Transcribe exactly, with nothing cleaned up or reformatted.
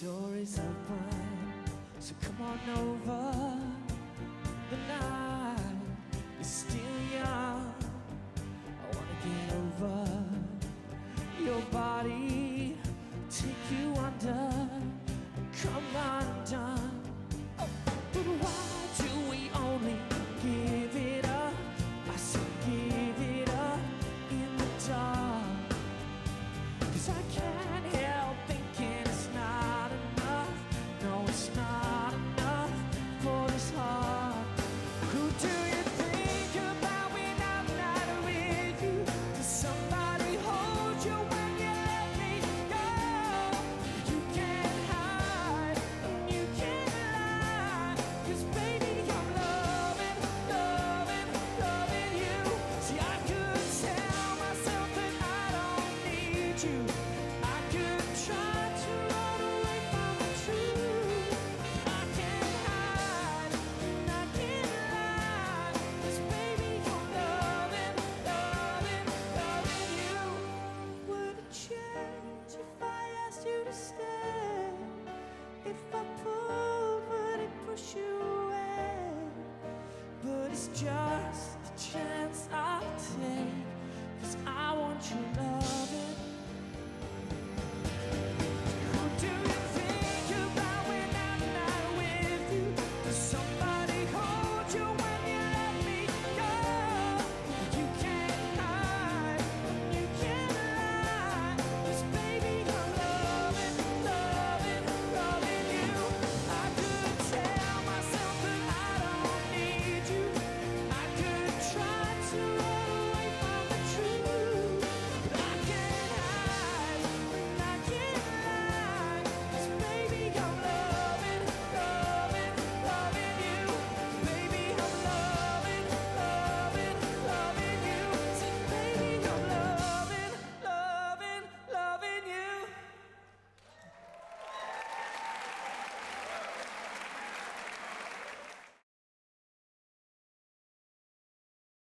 door is open, so come on over. The night is still young. I wanna get over your body, take you under, come undone. Oh, but why do we only give it up? I say give it up in the dark, 'cause I can't help thinking it's not enough. No, it's not enough for this heart. Who do you think about when I'm not with you? Does somebody hold you when you let me go? You can't hide and you can't lie, 'cause baby I'm loving, loving, loving you. See, I could tell myself that I don't need you,